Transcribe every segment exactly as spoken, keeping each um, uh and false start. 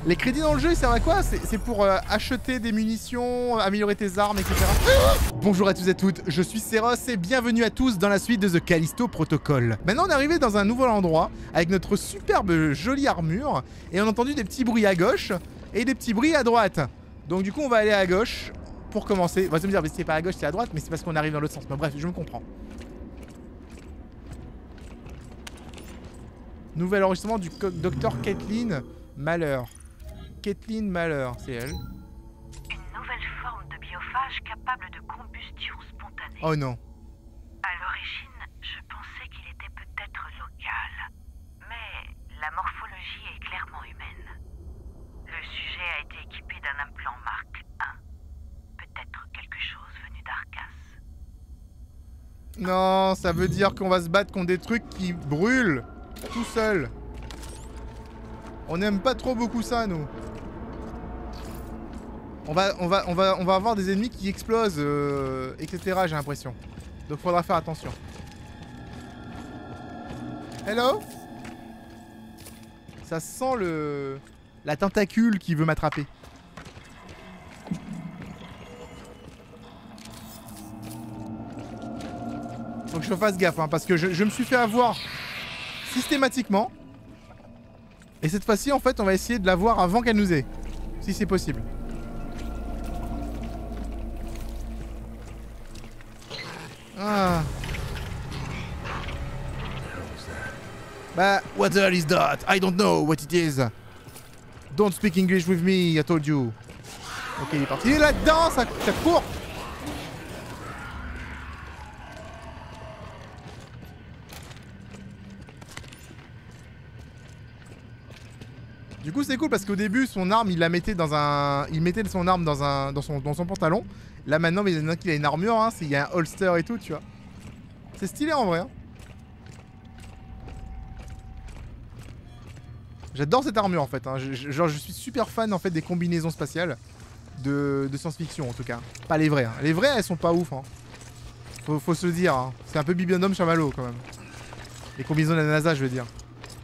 Les crédits dans le jeu, ils servent à quoi? C'est pour euh, acheter des munitions, améliorer tes armes, et cetera. Bonjour à tous et à toutes, je suis Seros et bienvenue à tous dans la suite de The Callisto Protocol. Maintenant on est arrivé dans un nouvel endroit avec notre superbe jolie armure et on a entendu des petits bruits à gauche et des petits bruits à droite. Donc du coup on va aller à gauche pour commencer. On va se me dire mais c'est pas à gauche c'est à droite, mais c'est parce qu'on arrive dans l'autre sens. Mais bref, je me comprends. Nouvel enregistrement du docteur Kathleen Malheur. Kathleen Malheur, c'est elle. Une nouvelle forme de biophage capable de combustion spontanée. Oh non. À l'origine, je pensais qu'il était peut-être local. Mais la morphologie est clairement humaine. Le sujet a été équipé d'un implant Mark un. Peut-être quelque chose venu d'Arcas. Non, ça veut dire qu'on va se battre contre des trucs qui brûlent tout seul. On n'aime pas trop beaucoup ça, nous. On va, on va, on va, on va avoir des ennemis qui explosent, euh, et cetera. J'ai l'impression. Donc faudra faire attention. Hello? Ça sent le... la tentacule qui veut m'attraper. Faut que je fasse gaffe, hein, parce que je, je me suis fait avoir systématiquement. Et cette fois-ci, en fait, on va essayer de la voir avant qu'elle nous ait. Si c'est possible. Ah. Bah, what the hell is that? I don't know what it is. Don't speak English with me, I told you. Ok, il est parti. Il est là-dedans, ça, ça court. Du coup c'est cool parce qu'au début son arme il la mettait dans un... Il mettait son arme dans un... dans son, dans son pantalon. Là maintenant mais il y en a qui a une armure hein, il y a un holster et tout tu vois. C'est stylé en vrai hein. J'adore cette armure en fait hein. je, je, genre je suis super fan en fait des combinaisons spatiales de, de science-fiction en tout cas. Pas les vraies hein. Les vraies elles sont pas ouf hein. Faut, faut se le dire hein. C'est un peu Bibiandum Chamallow quand même. Les combinaisons de la NASA je veux dire.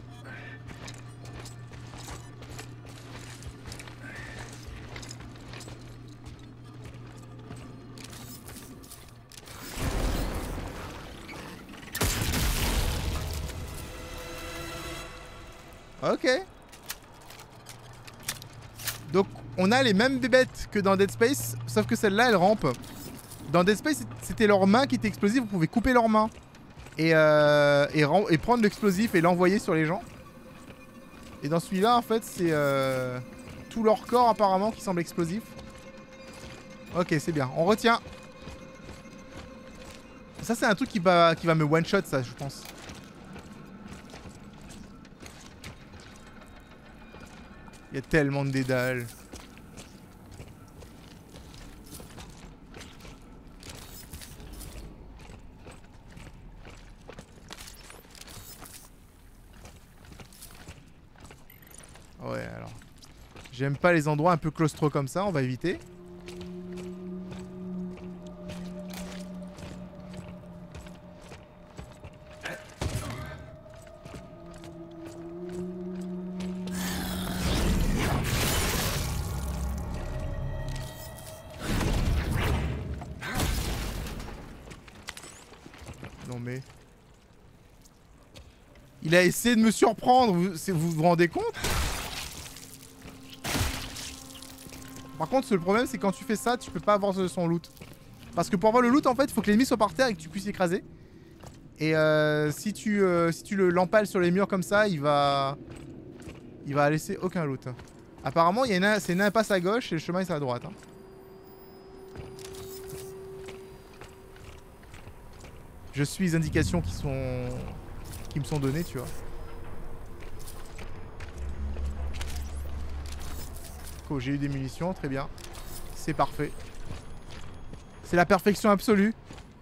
Ok. Donc on a les mêmes bébêtes que dans Dead Space, sauf que celle-là elle rampe. Dans Dead Space c'était leurs mains qui étaient explosives, vous pouvez couper leurs mains et, euh, et, et prendre l'explosif et l'envoyer sur les gens. Et dans celui-là en fait c'est euh, tout leur corps apparemment qui semble explosif. Ok c'est bien, on retient. Ça c'est un truc qui va, qui va me one-shot ça je pense. Il y a tellement de dédales. Ouais alors. J'aime pas les endroits un peu claustro comme ça, on va éviter. Il a essayé de me surprendre, vous vous, vous rendez compte? Par contre, le problème, c'est quand tu fais ça, tu peux pas avoir son loot. Parce que pour avoir le loot, en fait, il faut que l'ennemi soit par terre et que tu puisses l'écraser. Et euh, si tu, euh, si tu le l'empales sur les murs comme ça, il va... Il va laisser aucun loot. Apparemment, c'est une impasse à gauche et le chemin est à droite. Hein. Je suis les indications qui sont... qui me sont données, tu vois. Oh, j'ai eu des munitions, très bien. C'est parfait. C'est la perfection absolue.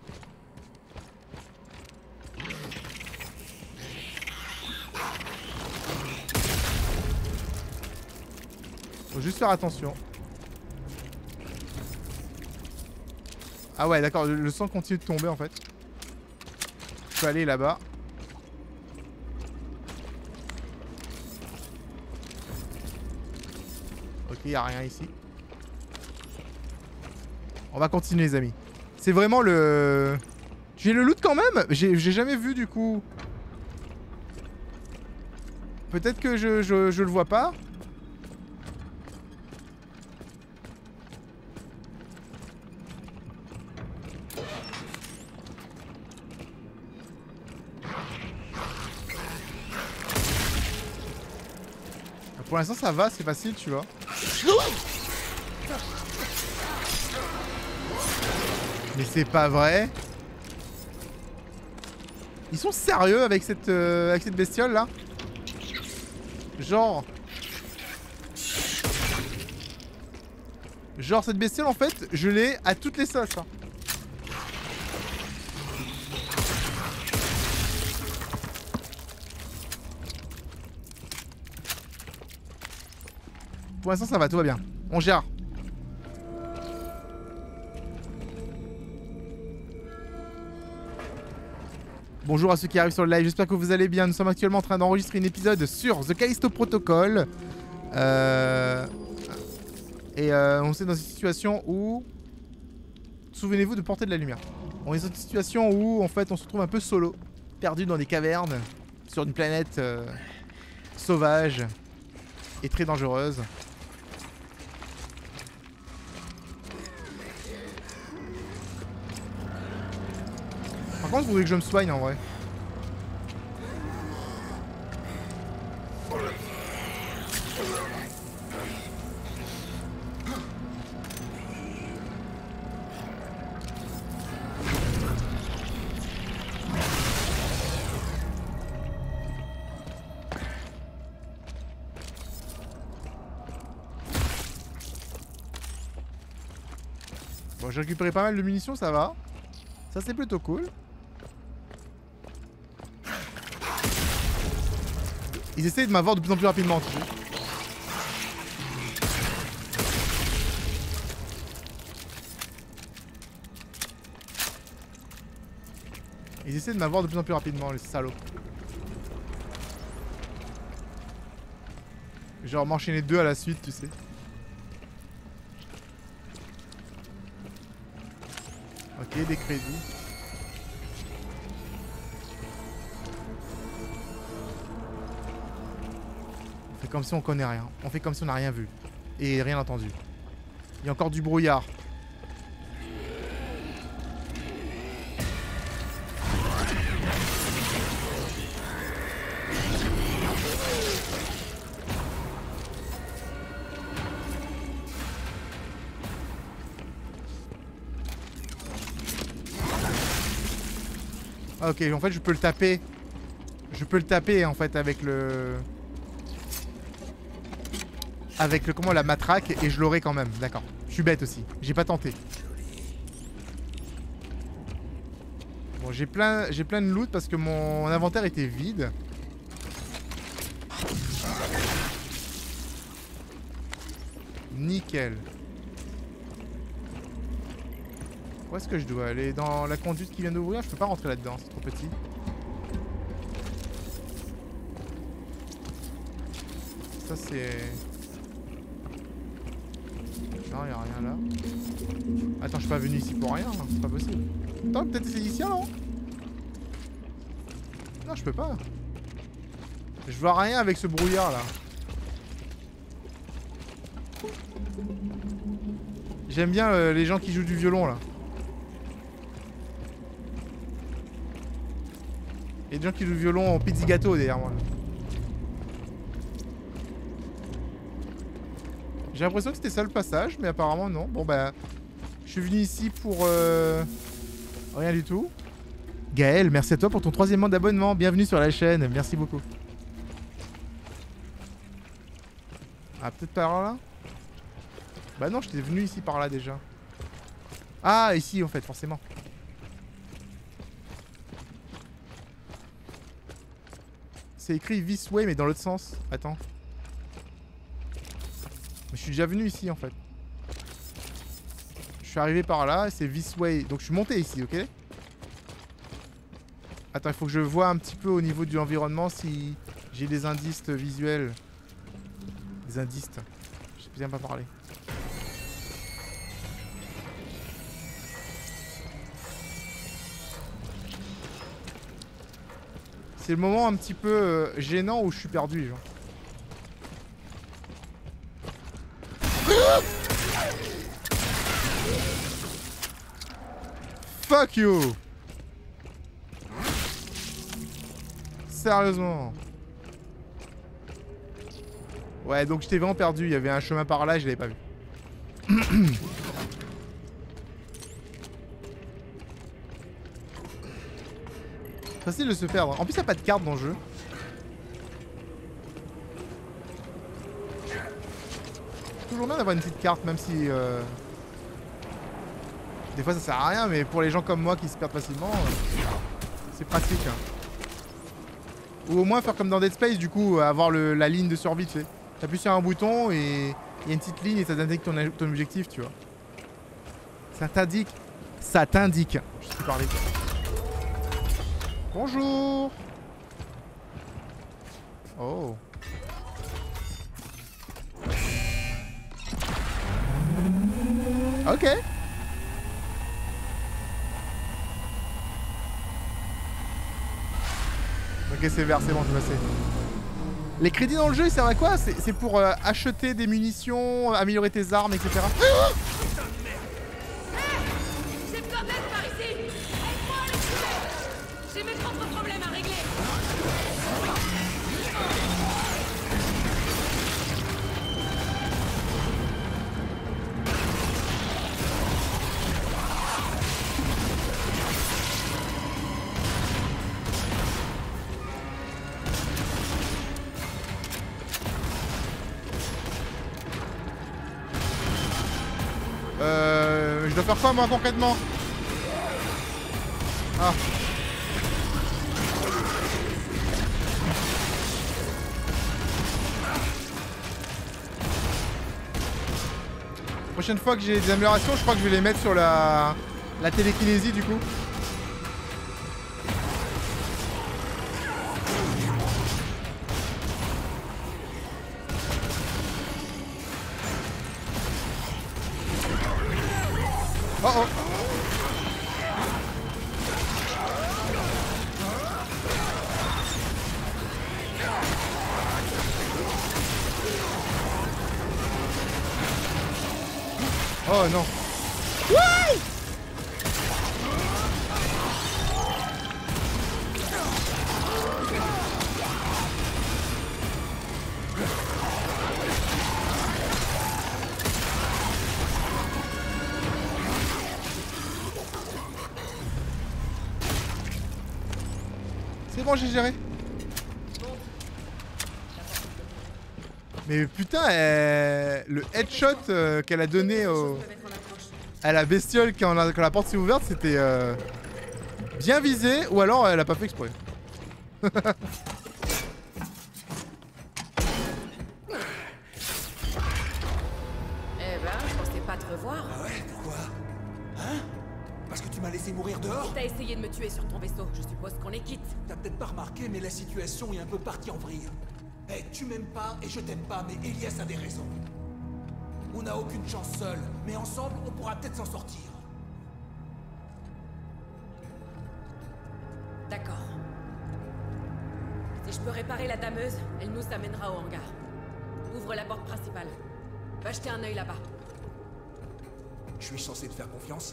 Faut juste faire attention. Ah ouais, d'accord, le sang continue de tomber en fait. Je peux aller là-bas. Ok, y a rien ici. On va continuer les amis. C'est vraiment le... J'ai le loot quand même. J'ai jamais vu du coup. Peut-être que je, je, je le vois pas. Pour l'instant ça va, c'est facile tu vois. Mais c'est pas vrai. Ils sont sérieux avec cette, euh, avec cette bestiole là? Genre... Genre cette bestiole en fait, je l'ai à toutes les sauces. Hein. Pour l'instant ça va, tout va bien. On gère. Bonjour à ceux qui arrivent sur le live, j'espère que vous allez bien. Nous sommes actuellement en train d'enregistrer un épisode sur The Callisto Protocol. Euh... Et euh, on est dans une situation où... Souvenez-vous de porter de la lumière. On est dans une situation où en fait on se retrouve un peu solo, perdu dans des cavernes, sur une planète euh, sauvage et très dangereuse. Par contre, vous voulez que je me soigne en vrai. Bon, j'ai récupéré pas mal de munitions, ça va. Ça c'est plutôt cool. Ils essayent de m'avoir de plus en plus rapidement, tu sais. Ils essaient de m'avoir de plus en plus rapidement, les salauds. Genre m'enchaîner deux à la suite, tu sais. Ok, des crédits. On fait comme si on connaît rien. On fait comme si on n'a rien vu. Et rien entendu. Il y a encore du brouillard. Ah, ok, en fait je peux le taper. Je peux le taper en fait avec le... Avec le comment la matraque et je l'aurai quand même, d'accord. Je suis bête aussi, j'ai pas tenté. Bon, j'ai plein, j'ai plein de loot parce que mon inventaire était vide. Nickel. Où est-ce que je dois aller? Dans la conduite qui vient d'ouvrir? Je peux pas rentrer là-dedans, c'est trop petit. Ça c'est... Non, y'a rien là. Attends, je suis pas venu ici pour rien, hein. C'est pas possible. Attends, peut-être c'est ici alors? Non, je peux pas. Je vois rien avec ce brouillard là. J'aime bien euh, les gens qui jouent du violon là. Il y a des gens qui jouent du violon en pizzigato derrière moi. J'ai l'impression que c'était ça le passage, mais apparemment non. Bon bah, je suis venu ici pour euh, rien du tout. Gaël, merci à toi pour ton troisième mois d'abonnement. Bienvenue sur la chaîne, merci beaucoup. Ah, peut-être par là? Bah non, j'étais venu ici par là déjà. Ah, ici en fait, forcément. C'est écrit This Way, mais dans l'autre sens. Attends. Je suis déjà venu ici en fait. Je suis arrivé par là, c'est This Way. Donc je suis monté ici, ok? Attends, il faut que je vois un petit peu au niveau de l'environnement si j'ai des indices visuels. Des indices. Viens pas parler. C'est le moment un petit peu euh, gênant où je suis perdu, genre. Fuck you. Sérieusement. Ouais, donc j'étais vraiment perdu. Il y avait un chemin par là et je l'avais pas vu. Facile de se perdre. En plus, il n'y a pas de carte dans le jeu. Toujours bien d'avoir une petite carte, même si... Euh... Des fois, ça sert à rien, mais pour les gens comme moi qui se perdent facilement, euh... c'est pratique. Hein. Ou au moins faire comme dans Dead Space, du coup, avoir le... la ligne de survie, tu sais. T'appuies sur un bouton et il y a une petite ligne et ça t'indique ton, ton objectif, tu vois. Ça t'indique. Ça t'indique. Je sais parler. Bonjour. Oh. Ok. Ok, c'est vert, c'est bon, je sais. Les crédits dans le jeu, ils servent à quoi? C'est pour euh, acheter des munitions, améliorer tes armes, et cetera. J'ai besoin d'aide par ici. Aide-moi à les tuer. J'ai mes propres problèmes à régler. Euh... Je dois faire quoi moi concrètement? Ah. Prochaine fois que j'ai des améliorations, je crois que je vais les mettre sur la, la télékinésie du coup. Oh oh. Oh non. Ouais. C'est bon, j'ai géré. Mais putain, elle... le headshot euh, qu'elle a donné au... à la bestiole quand la, quand la porte s'est ouverte, c'était euh, bien visé, ou alors elle a pas fait exprès. Eh ben, je pensais pas te revoir. Ah ouais, pourquoi? Hein? Parce que tu m'as laissé mourir dehors? T'as essayé de me tuer sur ton vaisseau, je suppose qu'on est quitte. T'as peut-être pas remarqué, mais la situation est un peu partie en vrille. Eh, tu m'aimes pas et je t'aime pas, mais Elias a des raisons. On n'a aucune chance seul, mais ensemble, on pourra peut-être s'en sortir. D'accord. Si je peux réparer la dameuse, elle nous amènera au hangar. Ouvre la porte principale. Va jeter un œil là-bas. Je suis censé te faire confiance?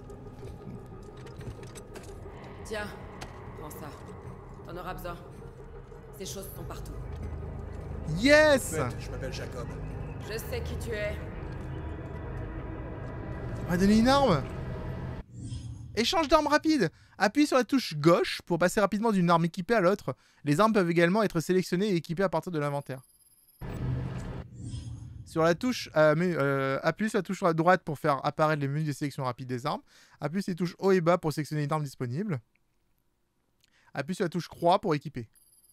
Tiens, prends ça. T'en auras besoin. Ces choses sont partout. Yes. Ouais, je m'appelle Jacob. Je sais qui tu es. On va donner une arme. Échange d'armes rapide. Appuie sur la touche gauche pour passer rapidement d'une arme équipée à l'autre. Les armes peuvent également être sélectionnées et équipées à partir de l'inventaire. Sur la touche, euh, mais, euh, appuie sur la touche droite pour faire apparaître les menus de sélection rapide des armes. Appuie sur les touches haut et bas pour sélectionner une arme disponible. Appuie sur la touche croix pour équiper.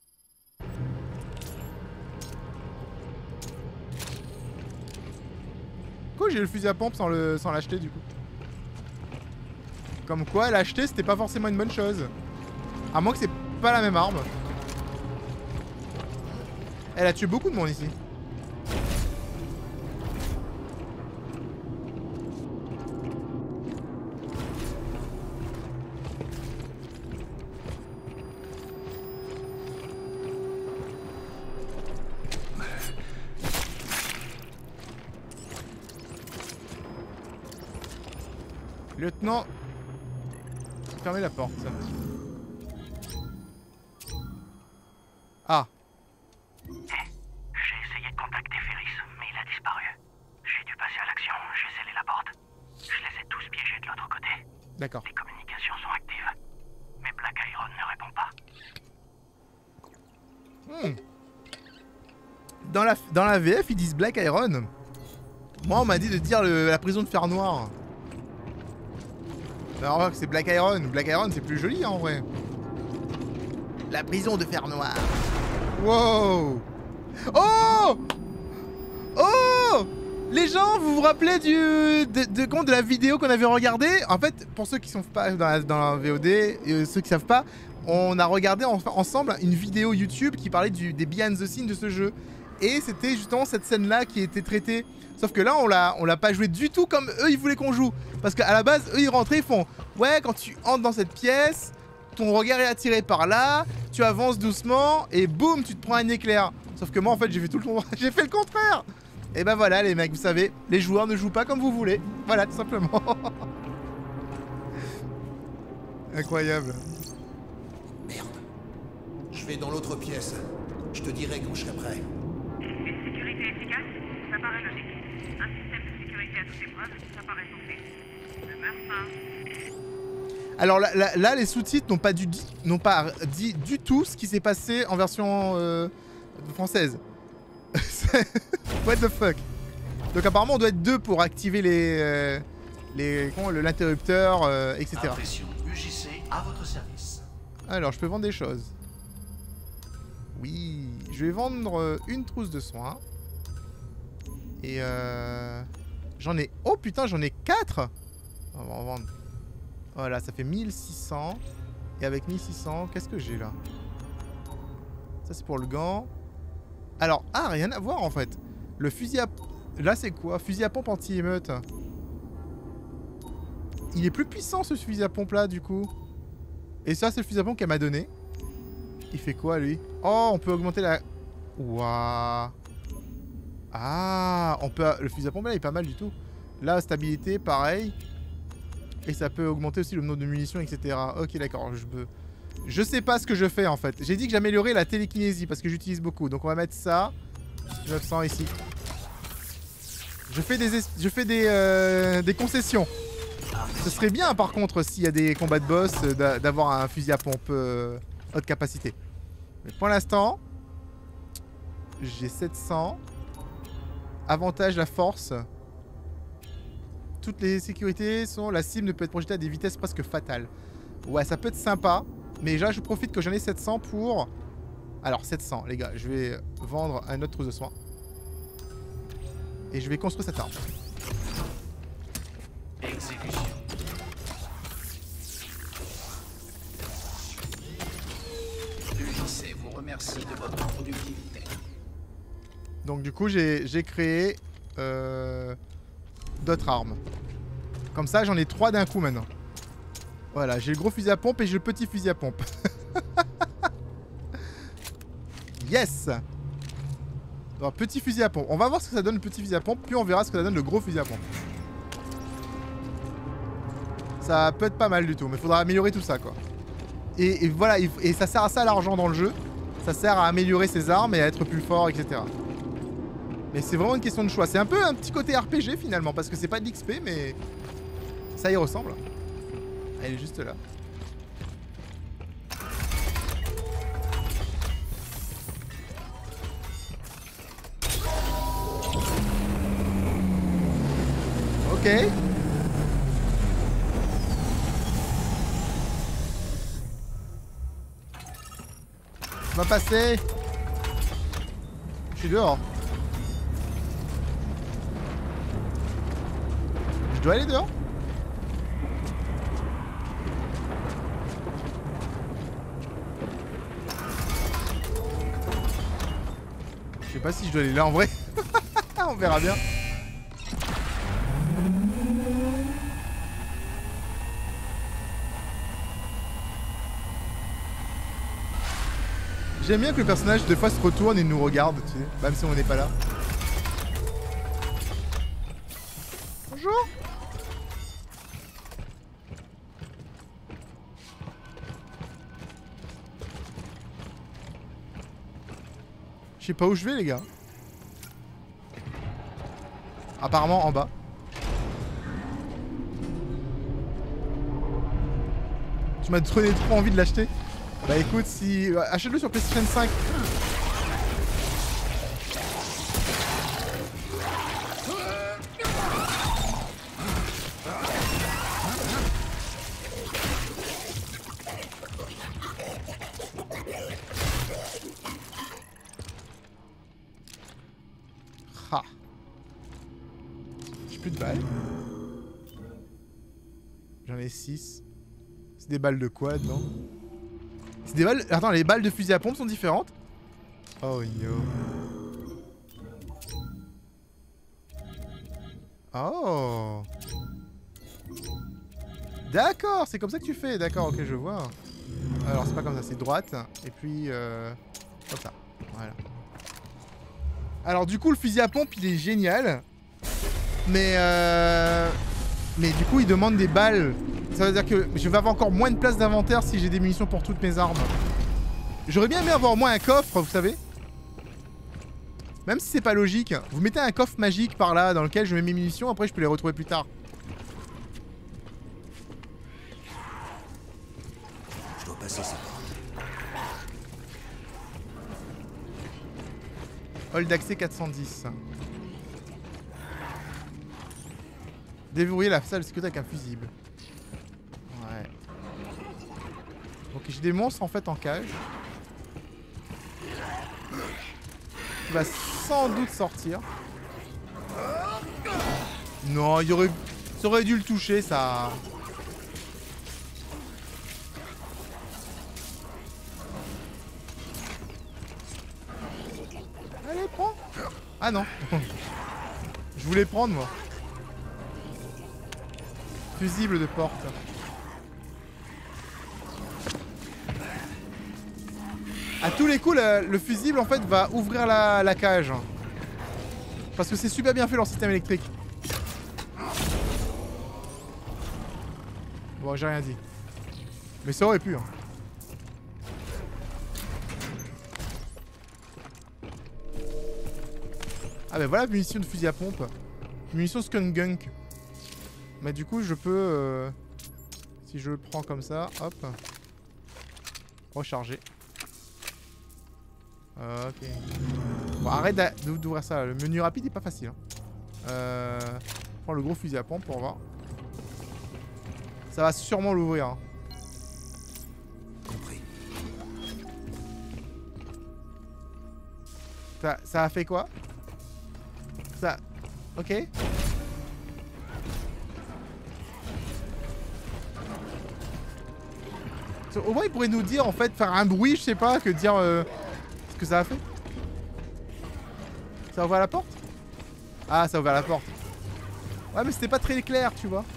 Cool, j'ai le fusil à pompe sans le sans l'acheter du coup. Comme quoi, l'acheter c'était pas forcément une bonne chose. À moins que c'est pas la même arme. Elle a tué beaucoup de monde ici. Lieutenant... Fermez la porte. Ah. J'ai essayé de contacter Ferris, mais il a disparu. J'ai dû passer à l'action, j'ai scellé la porte. Je les ai tous piégés de l'autre côté. D'accord. Les communications sont actives. Mais Black Iron ne répond pas. Hmm. Dans la, dans la V F, ils disent Black Iron. Moi, on m'a dit de dire le, la prison de fer noir. Alors, c'est Black Iron. Black Iron, c'est plus joli hein, en vrai. La prison de fer noir. Wow. Oh. Oh. Les gens, vous vous rappelez du de, de, de, de la vidéo qu'on avait regardée? En fait, pour ceux qui sont pas dans la, dans la V O D, et ceux qui savent pas, on a regardé en, ensemble une vidéo YouTube qui parlait du, des behind the scenes de ce jeu. Et c'était justement cette scène-là qui était traitée. Sauf que là, on l'a, on l'a pas joué du tout comme eux, ils voulaient qu'on joue. Parce qu'à la base, eux, ils rentraient, ils font « Ouais, quand tu entres dans cette pièce, ton regard est attiré par là, tu avances doucement, et boum, tu te prends un éclair. » Sauf que moi, en fait, j'ai fait tout le j'ai fait le contraire. Et ben voilà, les mecs, vous savez, les joueurs ne jouent pas comme vous voulez. Voilà, tout simplement. Incroyable. Merde. Je vais dans l'autre pièce. Je te dirai quand je serai prêt. Une sécurité efficace, ça paraît logique. Un système de sécurité à toute épreuve, ça paraît sensé. Ne meurs pas. Alors là, là, là les sous-titres n'ont pas, du, n'ont pas dit du tout ce qui s'est passé en version euh, française. What the fuck. Donc apparemment on doit être deux pour activer les... Euh, les comment, l'interrupteur, euh, et cetera. Impression U J C à votre service. Alors je peux vendre des choses. Oui, je vais vendre une trousse de soins. Et euh... j'en ai... Oh putain, j'en ai quatre. On va en vendre. Voilà, ça fait mille six cents. Et avec mille six cents, qu'est-ce que j'ai là? Ça c'est pour le gant. Alors, ah, rien à voir en fait. Le fusil à... Là c'est quoi? Fusil à pompe anti-émeute. Il est plus puissant ce fusil à pompe là du coup. Et ça c'est le fusil à pompe qu'elle m'a donné. Il fait quoi lui? Oh, on peut augmenter la... Waouh. Ah, on peut... Le fusil à pompe là il est pas mal du tout. Là, stabilité, pareil. Et ça peut augmenter aussi le nombre de munitions, et cetera. Ok, d'accord, je peux... Je sais pas ce que je fais en fait. J'ai dit que j'améliorais la télékinésie parce que j'utilise beaucoup. Donc on va mettre ça. neuf cents ici. Je fais des, es... je fais des, euh... des concessions. Ce serait bien par contre s'il y a des combats de boss d'avoir un fusil à pompe euh, haute capacité. Mais pour l'instant, j'ai sept cents. Avantage la force. Toutes les sécurités sont... La cible ne peut être projetée à des vitesses presque fatales. Ouais, ça peut être sympa. Mais là, je profite que j'en ai sept cents pour... Alors, sept cents, les gars. Je vais vendre un autre trousse de soins. Et je vais construire cette arme. Exécution. L'U J C vous remercie de votre productivité. Donc, du coup, j'ai créé euh, d'autres armes. Comme ça, j'en ai trois d'un coup maintenant. Voilà, j'ai le gros fusil à pompe et j'ai le petit fusil à pompe. Yes. Alors, petit fusil à pompe. On va voir ce que ça donne le petit fusil à pompe, puis on verra ce que ça donne le gros fusil à pompe. Ça peut être pas mal du tout, mais il faudra améliorer tout ça, quoi. Et, et voilà, et ça sert à ça l'argent dans le jeu. Ça sert à améliorer ses armes et à être plus fort, et cetera. Mais c'est vraiment une question de choix. C'est un peu un petit côté R P G finalement, parce que c'est pas de l'X P, mais ça y ressemble. Elle est juste là. Ok. Ça va passer. Je suis dehors. Je dois aller dehors? Je sais pas si je dois aller là en vrai. On verra bien. J'aime bien que le personnage des fois se retourne et nous regarde, tu sais, même si on n'est pas là. Bonjour. sais pas où je vais les gars. Apparemment en bas. Tu m'as donné trop envie de l'acheter. Bah écoute, si... achète-le sur PlayStation cinq. Ah. J'ai plus de balles. J'en ai six. C'est des balles de quad, non? C'est des balles... Attends, les balles de fusil à pompe sont différentes? Oh yo. Oh. D'accord, c'est comme ça que tu fais. D'accord, ok, je vois. Alors, c'est pas comme ça, c'est droite. Et puis, euh... comme ça. Voilà. Alors, du coup, le fusil à pompe, il est génial. Mais, euh... mais du coup, il demande des balles. Ça veut dire que je vais avoir encore moins de place d'inventaire si j'ai des munitions pour toutes mes armes. J'aurais bien aimé avoir au moins un coffre, vous savez. Même si c'est pas logique. Vous mettez un coffre magique par là dans lequel je mets mes munitions, après je peux les retrouver plus tard. Je dois passer ça. Hall d'accès quatre cent dix. Déverrouiller la salle de sécurité avec un fusible. Ouais. Ok, j'ai des monstres en fait en cage. Il va sans doute sortir. Non, il aurait... ça aurait dû le toucher, ça. Allez, prends. Ah non. Je voulais prendre, moi. Fusible de porte. À tous les coups, le, le fusible en fait va ouvrir la, la cage. Parce que c'est super bien fait leur système électrique. Bon, j'ai rien dit. Mais ça aurait pu. Hein. Ah bah voilà, munitions de fusil à pompe. Munitions skunk gunk. Mais du coup, je peux... Euh, si je le prends comme ça, hop. Recharger. Euh, ok. Bon, arrête d'ouvrir ça. Le menu rapide est pas facile. Hein. Euh, prends le gros fusil à pompe pour voir. Ça va sûrement l'ouvrir. Hein. Compris. Ça, ça a fait quoi? Ça... Ok. Au moins il pourrait nous dire en fait, faire un bruit, je sais pas, que dire euh, ce que ça a fait. Ça a ouvert la porte? Ah, ça a ouvert la porte. Ouais, mais c'était pas très clair, tu vois.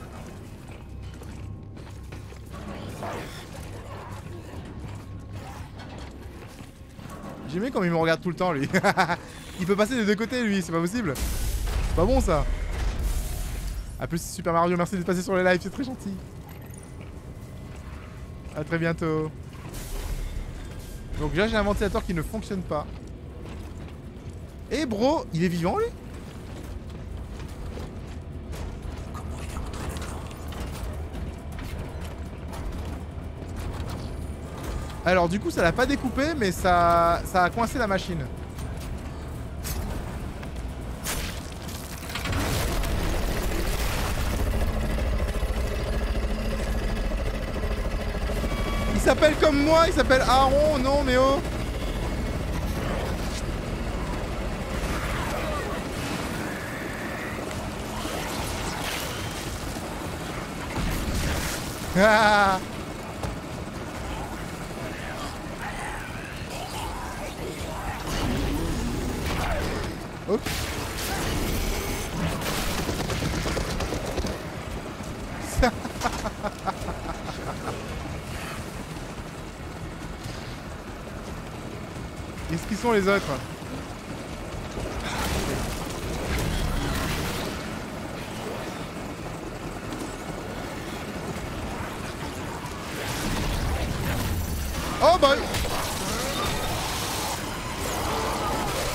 J'aimais comme il me regarde tout le temps, lui. Il peut passer des deux côtés, lui, c'est pas possible. C'est pas bon, ça. A plus, Super Mario, merci d'être passé sur les lives, c'est très gentil. A très bientôt. Donc là, j'ai un ventilateur qui ne fonctionne pas. Eh bro, il est vivant, lui? Comment il est rentré là-dedans? Alors du coup, ça l'a pas découpé, mais ça, ça a coincé la machine. Il s'appelle comme moi, il s'appelle Aaron, non mais oh. Ah. Oh. Qu'est-ce qu'ils sont les autres? Oh bah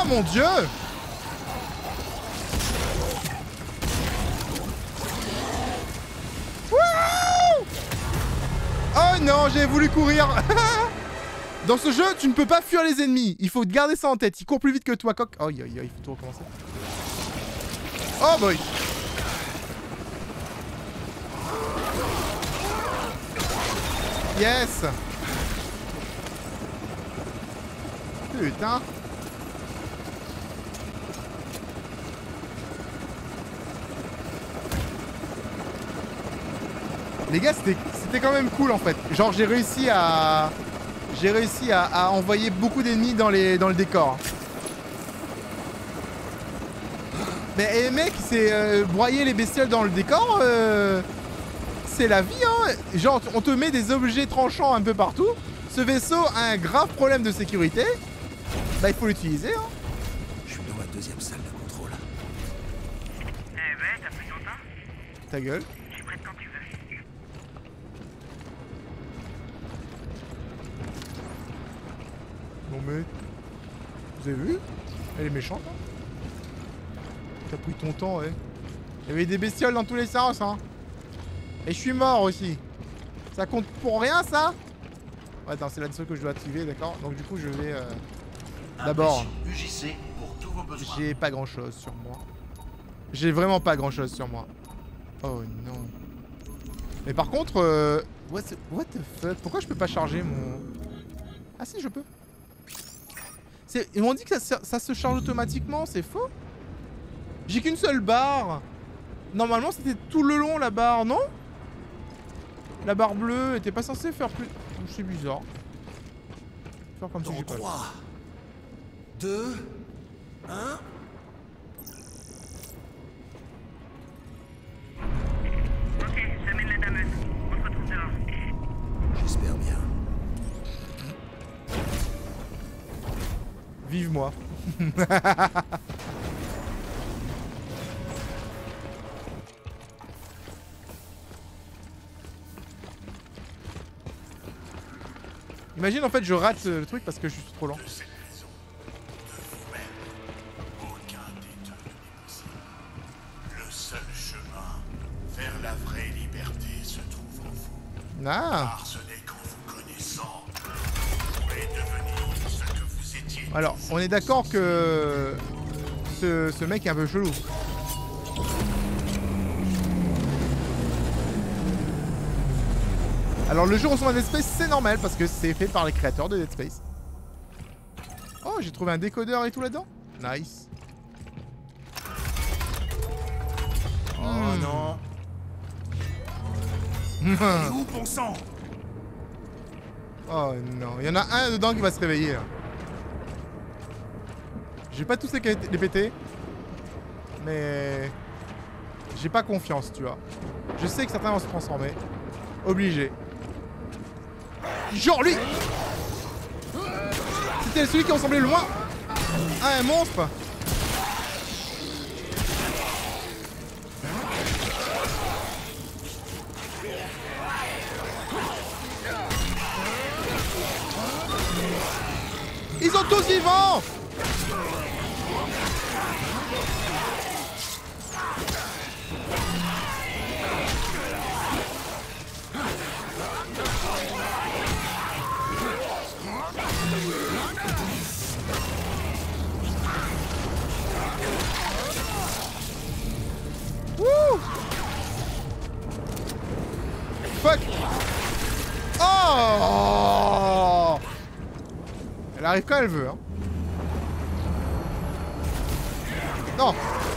Oh mon dieu! Wouh! Oh non, j'ai voulu courir. Dans ce jeu, tu ne peux pas fuir les ennemis. Il faut garder ça en tête. Ils courent plus vite que toi, coq. Oh, il faut tout recommencer. Oh boy. Yes. Putain. Les gars, c'était quand même cool en fait. Genre, j'ai réussi à... J'ai réussi à, à envoyer beaucoup d'ennemis dans, les, dans le décor. Mais eh, mec, c'est euh, broyer les bestioles dans le décor, euh, c'est la vie, hein. Genre, on te met des objets tranchants un peu partout. Ce vaisseau a un grave problème de sécurité. Bah, il faut l'utiliser, hein. Je suis dans la deuxième salle de contrôle. Eh ben, t'as pris ton temps? Ta gueule. Je suis prête quand tu veux. Non mais... Vous avez vu? Elle est méchante, hein. T'as pris ton temps, ouais. Il y avait des bestioles dans tous les sens, hein. Et je suis mort aussi. Ça compte pour rien, ça? Ouais, attends, c'est la seule que je dois activer, d'accord. Donc du coup, je vais... Euh... D'abord... U J C pour tous vos besoins. J'ai pas grand-chose sur moi. J'ai vraiment pas grand-chose sur moi. Oh non. Mais par contre... Euh... What, the... What the fuck? Pourquoi je peux pas charger mon... Ah si, je peux. Ils m'ont dit que ça, ça se charge automatiquement, c'est faux? J'ai qu'une seule barre. Normalement, c'était tout le long la barre, non? La barre bleue était pas censée faire plus... C'est bizarre. Faire comme si j'ai pas... trois, deux, un... Ok, j'amène la dameuse. On se retrouve dehors. J'espère bien. Vive moi. Imagine en fait je rate le truc parce que je suis trop lent. De cette maison, de vous-même, aucun détour n'est possible. Le seul chemin vers la vraie liberté se trouve en vous. Ah. Car ce n'est qu'en vous connaissant que vous pourrez devenir ce que vous étiez. Alors, on est d'accord que ce, ce mec est un peu chelou. Alors le jeu ressemble à Dead Space, c'est normal parce que c'est fait par les créateurs de Dead Space. Oh, j'ai trouvé un décodeur et tout là-dedans. Nice. Oh non. Et où, bon sang? Oh non, il y en a un dedans qui va se réveiller. J'ai pas tous les, les péter. Mais... J'ai pas confiance, tu vois. Je sais que certains vont se transformer. Obligé. Genre lui! C'était celui qui ressemblait le moins à un monstre. Ils sont tous vivants! Wouh! Fuck! Oh! Elle arrive quand elle veut, hein. Non!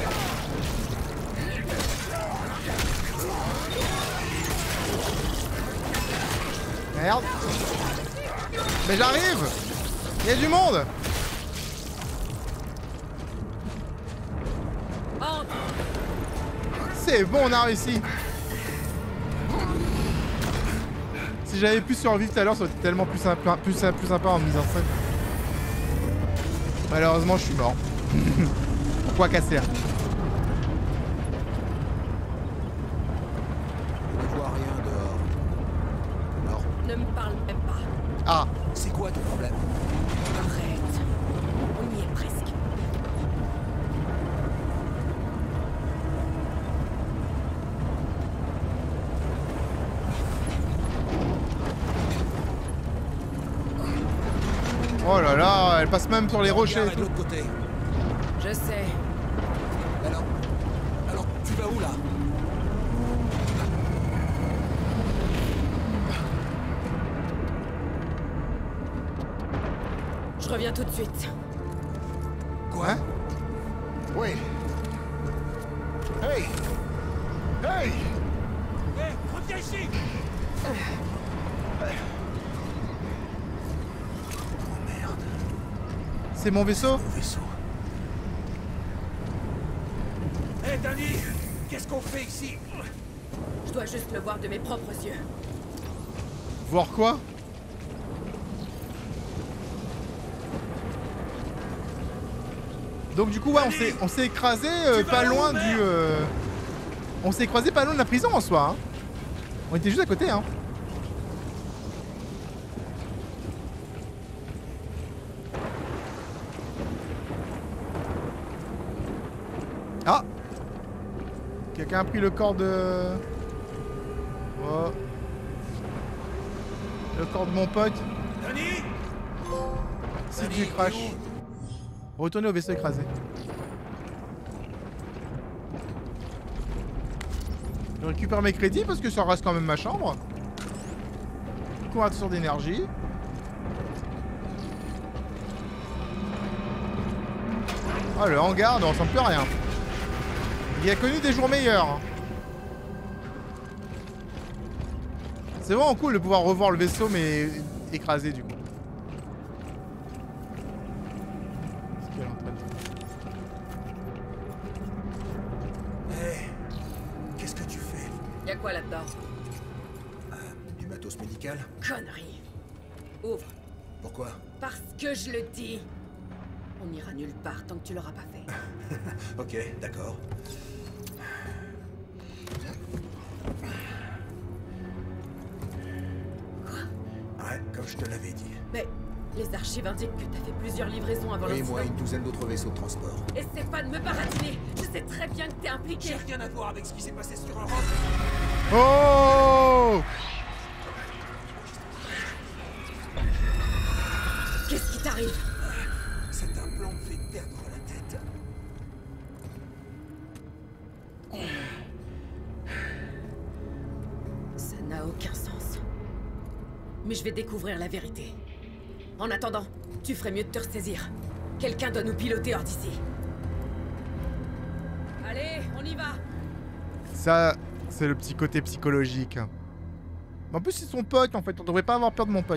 Merde! Mais j'arrive! Il y a du monde! C'est bon, on a réussi! Si j'avais pu survivre tout à l'heure, ça aurait été tellement plus sympa, plus, plus sympa en mise en scène. Malheureusement, je suis mort. Pourquoi casser? Je ne vois rien dehors. Alors, Ne me parle même pas. Ah! c'est quoi ton problème? Arrête. On y est presque. Oh là là, elle passe même sur les rochers. Regarde de l'autre côté. Je sais. Alors, alors tu vas où là? Je reviens tout de suite. Quoi? Hein? Oui. Hey! Hey! Hé, reviens ici! C'est mon vaisseau? Mon vaisseau. Hé, Danny! Qu'est-ce qu'on fait ici? Je dois juste le voir de mes propres yeux. Voir quoi? Donc du coup ouais, on s'est on s'est écrasé euh, Tu pas vas où, loin du merde euh, on s'est écrasé pas loin de la prison en soi hein. On était juste à côté hein. Ah, quelqu'un a pris le corps de... Oh. Le corps de mon pote. Danny! C'est Danny, du crash. t'es où? Retournez au vaisseau écrasé. Je récupère mes crédits parce que ça reste quand même ma chambre. Couverture d'énergie. Ah, le hangar, non, on sent plus rien. Il a connu des jours meilleurs. hein. C'est vraiment cool de pouvoir revoir le vaisseau mais écrasé du coup. Qu'est-ce qu'elle est en train de faire? Hé, qu'est-ce que tu fais? Y'a quoi là-dedans? Du matos médical? Connerie. Ouvre. Pourquoi? Parce que je le dis. On n'ira nulle part tant que tu l'auras pas fait. Ok, d'accord. Ouais, comme je te l'avais dit. Mais les archives indiquent que t'as fait plusieurs livraisons avant Et l'incident. moi, une douzaine d'autres vaisseaux de transport. Essaie pas de me baratiner. Je sais très bien que t'es J'ai impliqué. rien à voir avec ce qui s'est passé sur Europe. Oh! Qu'est-ce qui t'arrive? C'est un plan me fait perdre la tête. Ça n'a aucun sens. Mais je vais découvrir la vérité. En attendant, tu ferais mieux de te ressaisir. Quelqu'un doit nous piloter hors d'ici. Allez, on y va! Ça, c'est le petit côté psychologique. Mais en plus, c'est son pote en fait. On devrait pas avoir peur de mon pote.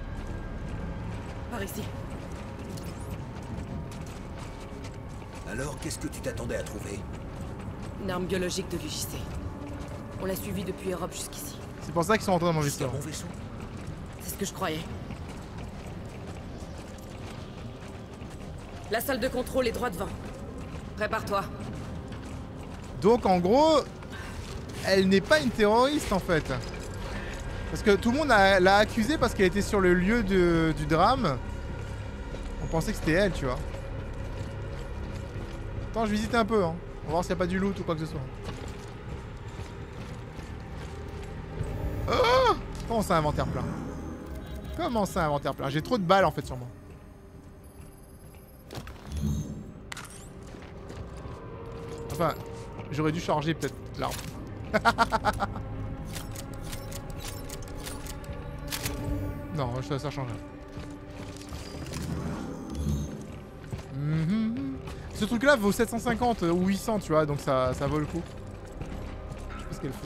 Par ici. Alors, qu'est-ce que tu t'attendais à trouver? Une arme biologique de l'U J C. On l'a suivi depuis Europe jusqu'ici. C'est pour ça qu'ils sont rentrés dans mon Jusqu'à vaisseau. mon vaisseau? C'est ce que je croyais. La salle de contrôle est droit devant. Prépare-toi. Donc en gros, elle n'est pas une terroriste en fait. Parce que tout le monde a- l'a accusée parce qu'elle était sur le lieu de- du drame. On pensait que c'était elle, tu vois. Attends, je visite un peu, hein. On va voir s'il n'y a pas du loot ou quoi que ce soit. Oh! Comment ça, inventaire plein? Comment ça, inventaire plein? J'ai trop de balles en fait sur moi. Enfin, j'aurais dû charger peut-être l'arme. Non, ça, ça change rien. Mhm. Ce truc là vaut sept cent cinquante ou huit cents, tu vois, donc ça, ça vaut le coup. Je sais pas ce qu'elle fait.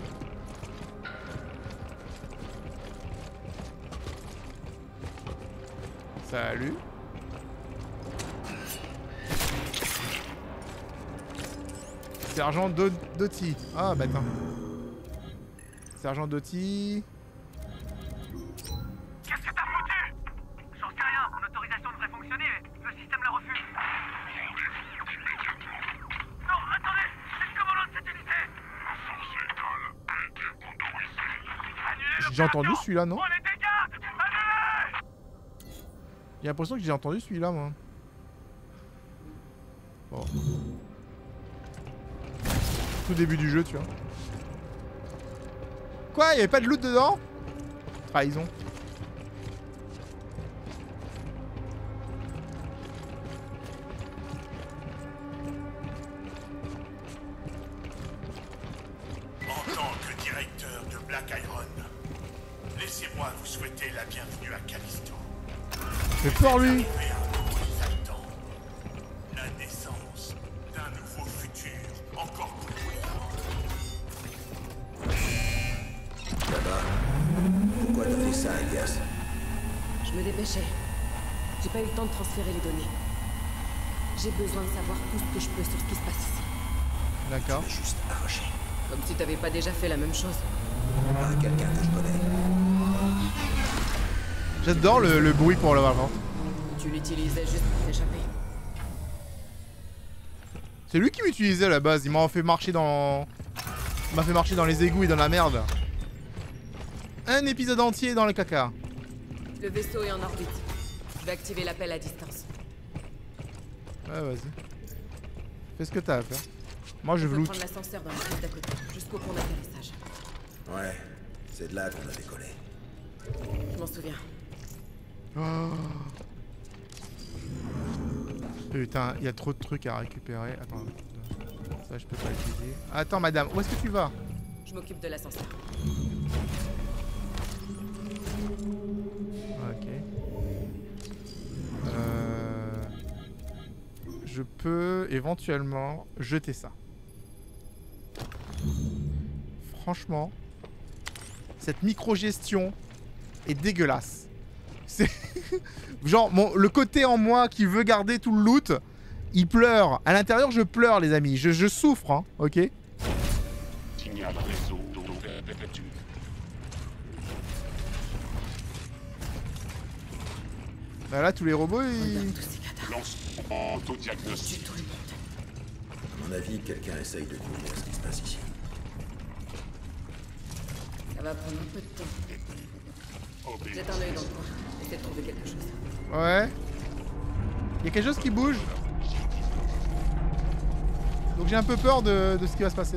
Salut. Sergent Do- Doty. Ah bah attends. Sergent Doty. Qu'est-ce que t'as foutu? J'en sais rien, mon autorisation devrait fonctionner, le système la refuse. Non, attendez, c'est le commandant de cette unité. Annulez J'ai entendu l'opération. celui-là, non? Oh les dégâts! Annulez! J'ai l'impression que j'ai entendu celui-là, moi. Bon. Tout début du jeu, tu vois. Quoi? Il y avait pas de loot dedans? Trahison. Laissez-moi vous souhaiter la bienvenue à Callisto. J'ai peur lui. Arrivé à un moment exaltant. La naissance d'un nouveau futur encore plus brillant. Là-bas. Pourquoi t'as fait ça, Elias? Je me dépêchais. J'ai pas eu le temps de transférer les données. J'ai besoin de savoir tout ce que je peux sur ce qui se passe ici. D'accord. Je vais juste arracher. Comme si t'avais pas déjà fait la même chose. À quelqu'un que je connais. J'adore le, le bruit pour le Valorant. Tu l'utilisais juste pour t'échapper. C'est lui qui m'utilisait à la base. Il m'a fait marcher dans... Il m'a fait marcher dans les égouts et dans la merde. Un épisode entier dans le caca. Le vaisseau est en orbite. Je vais activer l'appel à distance. Ouais, vas-y. Fais ce que t'as à faire. Moi, je Je peux loot. prendre l'ascenseur dans la piste d'à côté, jusqu'au pont d'atterrissage. Ouais, c'est de là qu'on a décollé. Je m'en souviens. Oh. Putain, il y a trop de trucs à récupérer. Attends. Ça, je peux pas l'utiliser. Attends, madame, où est-ce que tu vas? Je m'occupe de l'ascenseur. Ok. Euh... Je peux éventuellement jeter ça. Franchement, cette micro-gestion est dégueulasse. C'est genre mon, le côté en moi qui veut garder tout le loot, il pleure. À l'intérieur, je pleure, les amis. Je, je souffre, hein, ok. Signal réseau d'ouverture. Bah là, tous les robots, ils... Regarde tous ces cadavres. Lancement autodiagnostic. Tout le monde. À mon avis, quelqu'un essaye de trouver ce qui se passe ici. Ça va prendre un peu de temps. Obéissance. Jette un œil dans le coin. Essaie de trouver quelque chose. Ouais. Il y a quelque chose qui bouge. Donc j'ai un peu peur de, de ce qui va se passer.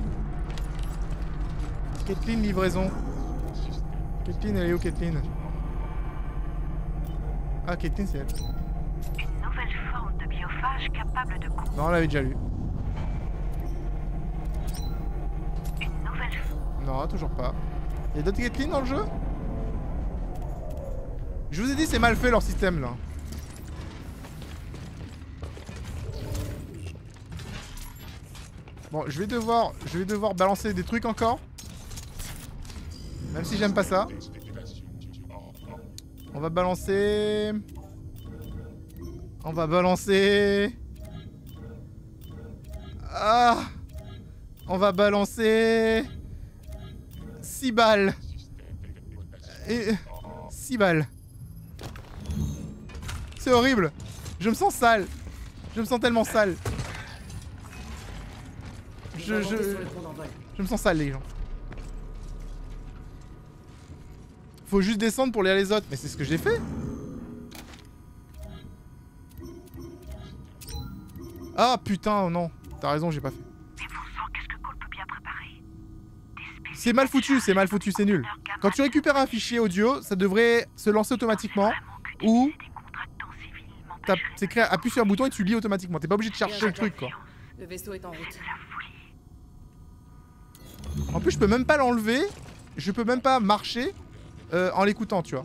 Kathleen, livraison. Kathleen, elle est où, Kathleen? Ah, Kathleen, c'est elle. Une nouvelle forme de biophage capable de couper. Non, on l'avait déjà lu. Une nouvelle forme. Non, toujours pas. Il y a d'autres Kathleen dans le jeu? Je vous ai dit, c'est mal fait leur système là. Bon, je vais devoir, je vais devoir balancer des trucs encore. Même si j'aime pas ça. On va balancer... On va balancer... Ah! On va balancer... six balles. Et... six balles. C'est horrible. Je me sens sale. Je me sens tellement sale. Je, je... je me sens sale, les gens. Faut juste descendre pour lire les autres. Mais c'est ce que j'ai fait. Ah putain, non. T'as raison, j'ai pas fait. Mais bon sang, qu'est-ce que Cole peut bien préparer? C'est mal foutu, c'est mal foutu, c'est nul. Quand tu récupères un fichier audio, ça devrait se lancer automatiquement. Ou tape- c'est créé, appuie sur un bouton et tu lis automatiquement. T'es pas obligé de chercher le truc, quoi. Le vaisseau est en route. En plus, je peux même pas l'enlever. Je peux même pas marcher euh, en l'écoutant, tu vois.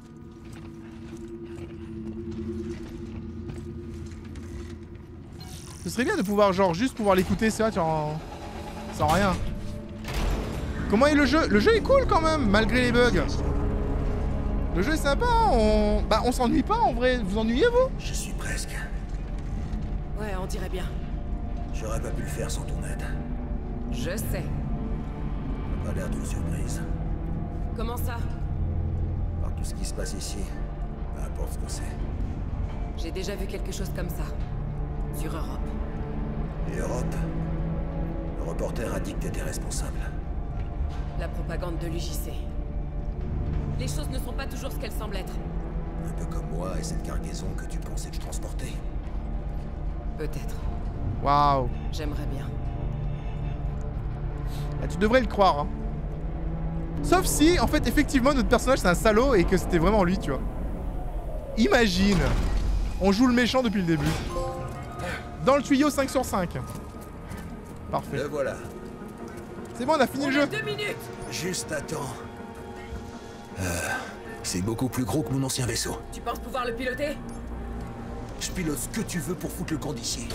Ce serait bien de pouvoir, genre, juste pouvoir l'écouter, c'est vrai, tu en... sans rien. Comment est le jeu? Le jeu est cool quand même, malgré les bugs. Le jeu est sympa, on... Bah, on s'ennuie pas en vrai. Vous ennuyez, vous? Je suis presque. Ouais, on dirait bien. J'aurais pas pu le faire sans ton aide. Je sais. Pas l'air d'une surprise. Comment ça? Par tout ce qui se passe ici, peu importe ce que c'est. J'ai déjà vu quelque chose comme ça. Sur Europe. Et Europe? Le reporter a dit que t'étais responsable. La propagande de l'U J C. Les choses ne sont pas toujours ce qu'elles semblent être. Un peu comme moi et cette cargaison que tu pensais que je transportais. Peut-être. Waouh. J'aimerais bien. Bah, tu devrais le croire, hein. Sauf si, en fait, effectivement, notre personnage c'est un salaud et que c'était vraiment lui, tu vois. Imagine. On joue le méchant depuis le début. Dans le tuyau cinq sur cinq. Parfait. Le voilà. C'est bon, on a fini On le a jeu. deux minutes. Juste à temps. C'est beaucoup plus gros que mon ancien vaisseau. Tu penses pouvoir le piloter? Je pilote ce que tu veux pour foutre le camp d'ici.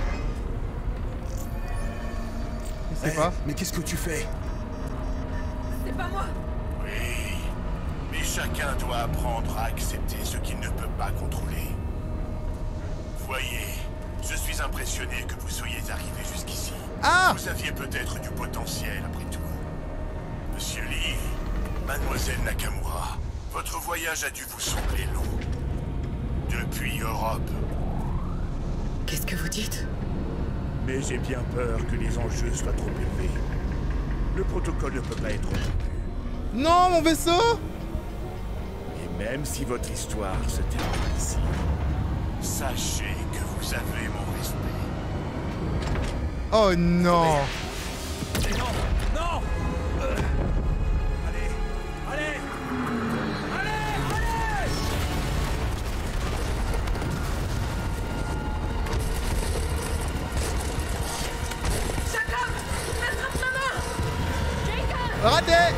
Je sais pas. Mais qu'est-ce que tu fais? C'est pas moi. Oui, mais chacun doit apprendre à accepter ce qu'il ne peut pas contrôler. Voyez, je suis impressionné que vous soyez arrivé jusqu'ici. Ah! Vous aviez peut-être du potentiel après tout. Monsieur Lee, Mademoiselle Nakamura, votre voyage a dû vous sembler long. Depuis Europe. Qu'est-ce que vous dites? Mais j'ai bien peur que les enjeux soient trop élevés. Le protocole ne peut pas être rompu. Non, mon vaisseau! Et même si votre histoire se termine ici, sachez que vous avez mon respect. Oh non! Non! Non euh... Allez! Allez! Allez! Allez! Jacob! Attrape ma main! Jacob! Raté!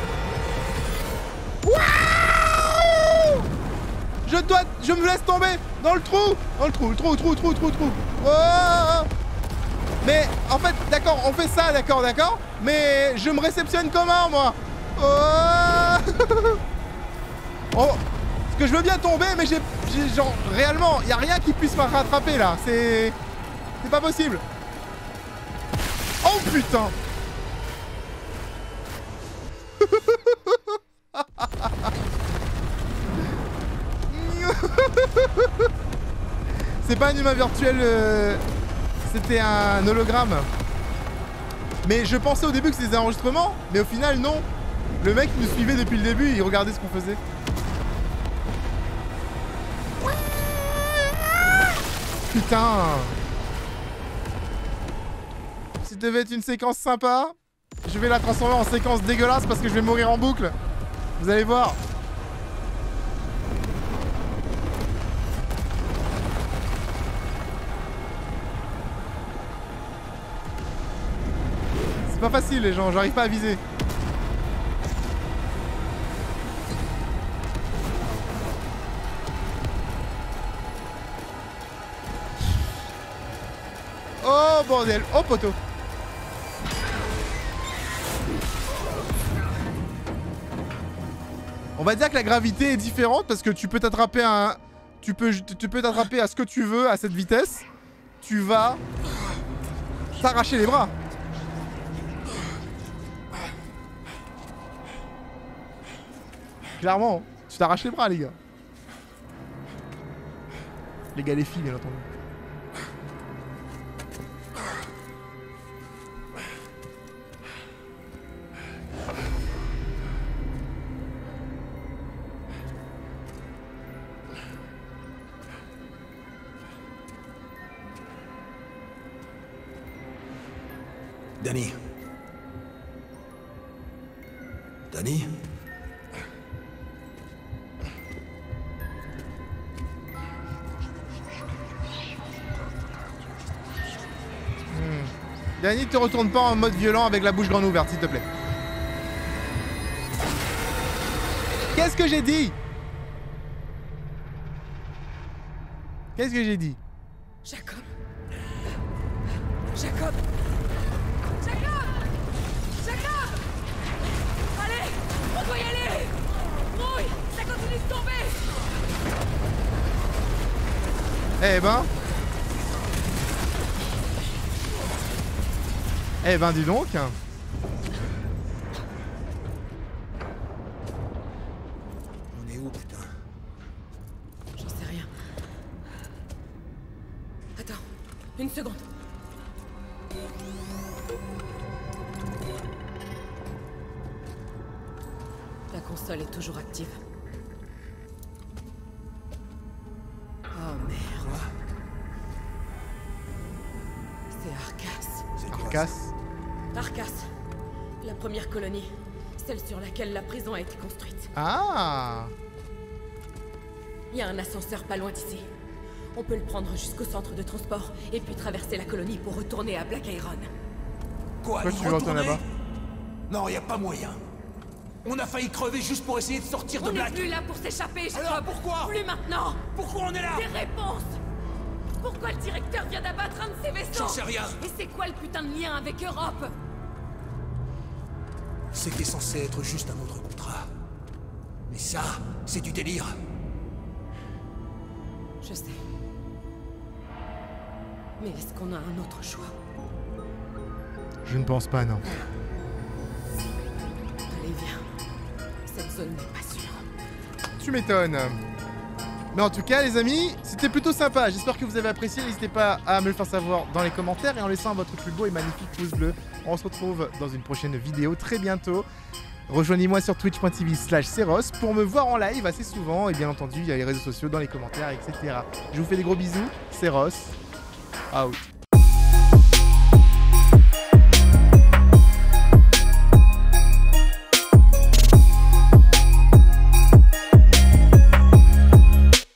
Wouah! Je dois... Je me laisse tomber dans le trou! Dans le trou, le trou, trou, trou, trou, trou. Oh! Mais, en fait, d'accord, on fait ça, d'accord, d'accord. Mais je me réceptionne comment, moi? Oh! Oh! Parce que je veux bien tomber, mais j'ai... Genre, réellement, il n'y a rien qui puisse me rattraper, là. C'est... C'est pas possible. Oh, putain! C'est pas un humain virtuel, euh... c'était un hologramme. Mais je pensais au début que c'était des enregistrements, mais au final non. Le mec nous suivait depuis le début, il regardait ce qu'on faisait. Putain. Ça devait être une séquence sympa. Je vais la transformer en séquence dégueulasse parce que je vais mourir en boucle. Vous allez voir. C'est pas facile les gens, j'arrive pas à viser. Oh bordel, oh poteau. On va dire que la gravité est différente parce que tu peux t'attraper à un... Tu peux tu peux t'attraper à ce que tu veux à cette vitesse. Tu vas t'arracher les bras. Clairement, tu t'arraches les bras les gars. Les gars, les filles bien entendu. Danny. Danny? Hmm. Danny, te retourne pas en mode violent avec la bouche grande ouverte, s'il te plaît. Qu'est-ce que j'ai dit? Qu'est-ce que j'ai dit? Jacob. Jacob. Jacob. Jacob. Allez, on doit y aller. Rouille, ça continue de tomber. Eh ben. Eh ben, dis donc. On est où, putain? J'en sais rien. Attends, une seconde. La console est toujours active. Oh merde. C'est Arcas. C'est quoi? Arcas. Arcas, la première colonie, celle sur laquelle la prison a été construite. Ah. Il y a un ascenseur pas loin d'ici. On peut le prendre jusqu'au centre de transport et puis traverser la colonie pour retourner à Black Iron. Quoi, Pourquoi y tu veux retourner retourner? là-bas? Non, y a pas moyen. On a failli crever juste pour essayer de sortir de On n'est Black. plus là pour s'échapper, Jacob. Alors pourquoi? Plus maintenant. Pourquoi on est là? Des réponses. Pourquoi le directeur vient d'abattre un de ses vaisseaux? J'en sais rien. Et c'est quoi le putain de lien avec Europe? C'était censé être juste un autre contrat. Mais ça, c'est du délire. Je sais. Mais est-ce qu'on a un autre choix? Je ne pense pas, non. Allez, viens. Cette zone n'est pas sûre. Tu m'étonnes. Mais en tout cas, les amis, c'était plutôt sympa. J'espère que vous avez apprécié. N'hésitez pas à me le faire savoir dans les commentaires et en laissant votre plus beau et magnifique pouce bleu. On se retrouve dans une prochaine vidéo très bientôt. Rejoignez-moi sur twitch point t v slash Seros pour me voir en live assez souvent. Et bien entendu, il y a les réseaux sociaux, dans les commentaires, et cetera. Je vous fais des gros bisous. Seros, out.